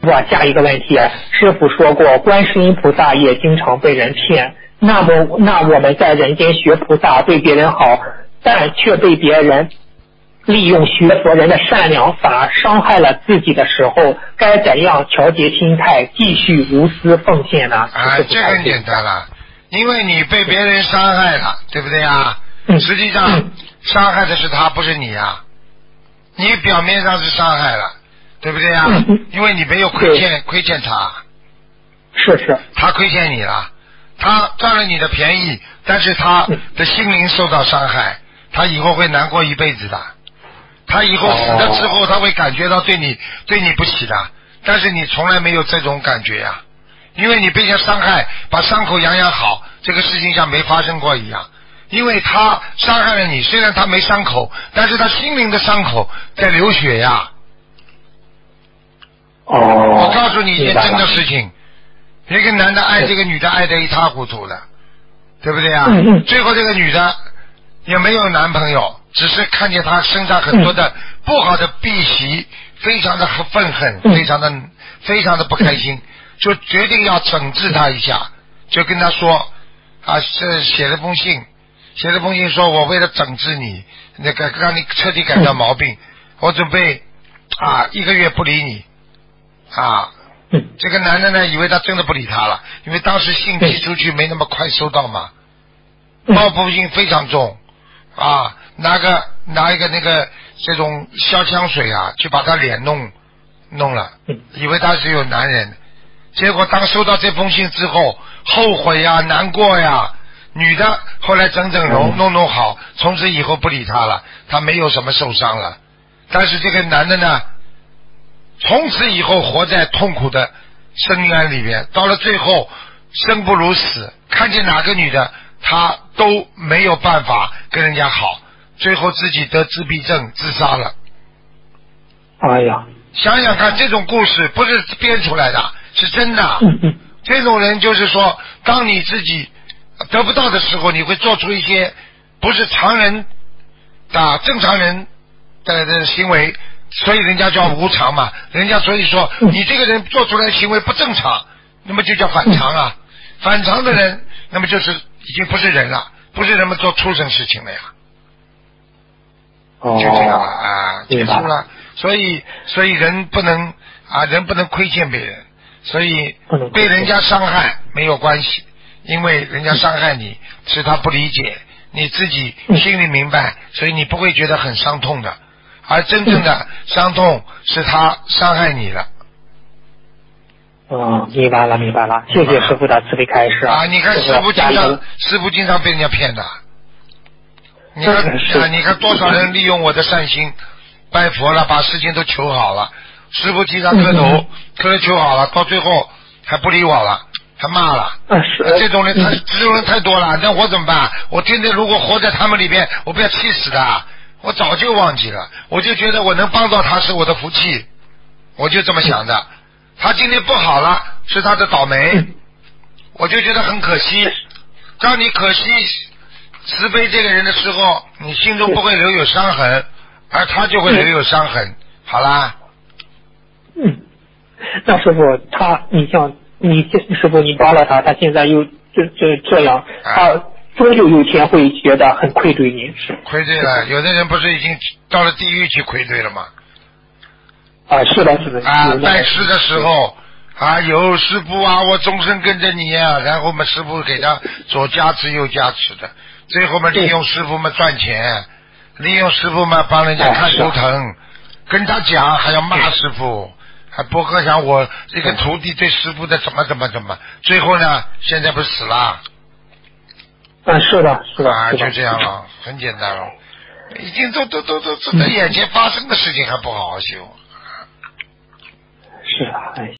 我下一个问题，师傅说过，观世音菩萨也经常被人骗。那我们在人间学菩萨，对别人好，但却被别人利用学佛人的善良反而伤害了自己的时候，该怎样调节心态，继续无私奉献呢？ 这很简单了，因为你被别人伤害了，对不对啊？实际上伤害的是他，不是你啊。你表面上是伤害了，对不对啊？因为你没有亏欠他。 是。 他亏欠你了，他占了你的便宜，但是他的心灵受到伤害，他以后会难过一辈子的。他以后死了之后，他会感觉到对你不起的，但是你从来没有这种感觉呀，因为你被人伤害，把伤口养好，这个事情像没发生过一样。因为他伤害了你，虽然他没伤口，但是他心灵的伤口在流血呀。我告诉你一件真的事情，一个男的爱这个女的爱得一塌糊涂的，对不对啊？最后这个女的也没有男朋友，只是看见他身上很多的不好的弊习，非常的愤恨，非常的不开心，就决定要整治他一下，就跟他说写了封信说，我为了整治你，那个让你彻底改掉毛病，我准备1个月不理你这个男的呢，以为他真的不理他了，因为当时信寄出去没那么快收到嘛，报复性非常重拿一个那个这种消香水去把他脸弄了，以为他是有男人，结果当收到这封信之后，后悔难过女的后来整容弄好，从此以后不理他了，他没有什么受伤了。但是这个男的呢，从此以后活在痛苦的深渊里面，到了最后生不如死，看见哪个女的他都没有办法跟人家好，最后自己得自闭症自杀了。 哎呀， 想想看，这种故事不是编出来的，是真的。这种人就是说，当你自己得不到的时候，你会做出一些不是常人正常人的行为，所以人家叫无常嘛。人家所以说你这个人做出来的行为不正常，那么就叫反常反常的人，那么就是已经不是人了，不是人们做畜生事情了呀。就这样了结束了。所以人不能亏欠别人，所以被人家伤害没有关系，因为人家伤害你是他不理解，你自己心里明白，所以你不会觉得很伤痛的，而真正的伤痛是他伤害你了。 明白了，谢谢师父的慈悲开示你看师父经常被人家骗的，你看多少人利用我的善心拜佛了，把事情都求好了，师父经常磕头求好了，到最后还不理我了，还骂了。这种人太多了，那我怎么办？我天天如果活在他们里边，我不要气死的。我早就忘记了，我就觉得我能帮到他是我的福气，我就这么想的。他今天不好了，是他的倒霉，我就觉得很可惜。当你可惜慈悲这个人的时候，你心中不会留有伤痕，而他就会留有伤痕。好啦。 那师父师父你帮了他，他现在又这样，他终究有一天会觉得很愧对你。 愧对了，有的人不是已经到了地狱去愧对了吗？ 是的。 拜师的时候有师父我终身跟着你然后我们师父给他左加持右加持的，最后我们利用师父们赚钱，利用师父们帮人家看图腾，跟他讲还要骂师父，还不可想我这个徒弟对师父的怎么，最后呢现在不是死了？ 是的就这样了，很简单了，已经都在眼前发生的事情还不好好修。 是